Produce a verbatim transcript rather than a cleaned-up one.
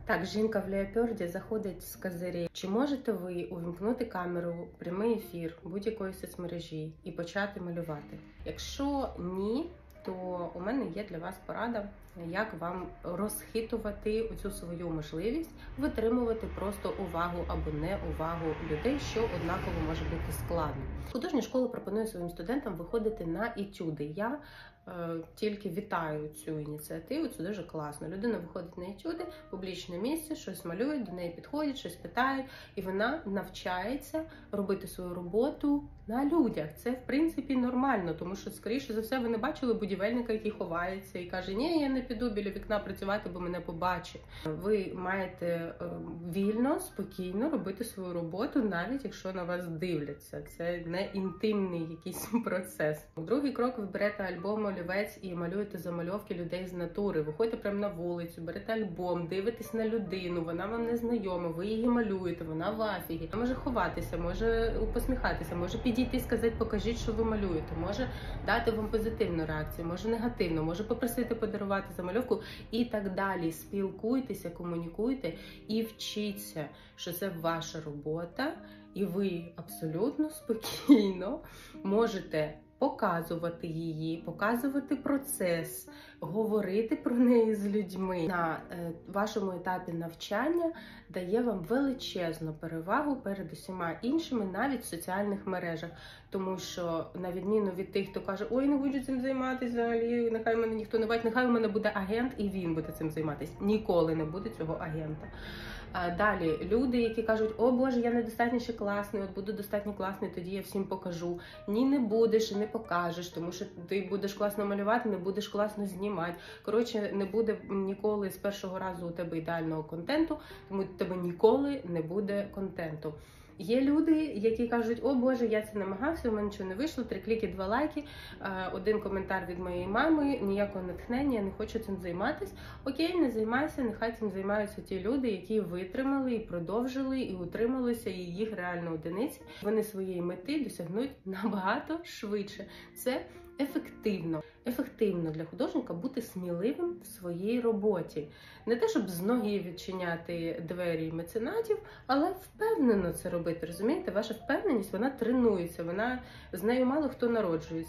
Так, жінка в леоперді заходить з козирей. Чи можете ви увімкнути камеру, прямий ефір будь-якої соцмережі і почати малювати? Якщо ні, то у мене є для вас порада, як вам розхитувати оцю свою можливість витримувати просто увагу або не увагу людей, що однаково може бути складно. Художня школа пропонує своїм студентам виходити на етюди. Я е, тільки вітаю цю ініціативу, це дуже класно. Людина виходить на етюди, публічне місце, щось малюють, до неї підходять, щось питають, і вона навчається робити свою роботу на людях. Це, в принципі, нормально, тому що, скоріше за все, ви не бачили будівельника, який ховається і каже, ні, я не піду біля вікна працювати, бо мене побачать. Ви маєте е, вільно, спокійно робити свою роботу, навіть якщо на вас дивляться. Це не інтимний якийсь процес. Другий крок: ви берете альбом, олівець і малюєте замальовки людей з натури. Виходите прямо на вулицю, берете альбом, дивитесь на людину, вона вам не знайома, ви її малюєте, вона в афігі. Вона може ховатися, може посміхатися, може підійти і сказати, покажіть, що ви малюєте, може дати вам позитивну реакцію, може негативну, може попросити подарувати замальовку і так далі. Спілкуйтеся, комунікуйте і вчіться, що це ваша робота, і ви абсолютно спокійно можете показувати її, показувати процес, говорити про неї з людьми. На е, вашому етапі навчання дає вам величезну перевагу перед усіма іншими, навіть в соціальних мережах. Тому що, на відміну від тих, хто каже, ой, не буду цим займатися взагалі, нехай мене ніхто не бачить, нехай у мене буде агент і він буде цим займатися. Ніколи не буде цього агента. А далі, люди, які кажуть, о Боже, я недостатньо ще класний, от буду достатньо класний, тоді я всім покажу. Ні, не будеш і не покажеш, тому що ти будеш класно малювати, не будеш класно знімати. Коротше, не буде ніколи з першого разу у тебе ідеального контенту, тому у тебе ніколи не буде контенту. Є люди, які кажуть, о Боже, я це намагався, у мене нічого не вийшло, три кліки, два лайки, один коментар від моєї мами, ніякого натхнення, я не хочу цим займатися. Окей, не займайся, нехай цим займаються ті люди, які витримали, і продовжили, і утрималися, і їх реально одиниці. Вони своєї мети досягнуть набагато швидше. Це ефективно. Ефективно для художника бути сміливим в своїй роботі. Не те, щоб з ноги відчиняти двері меценатів, але впевнено це робити, розумієте? Ваша впевненість, вона тренується, вона, з нею мало хто народжується.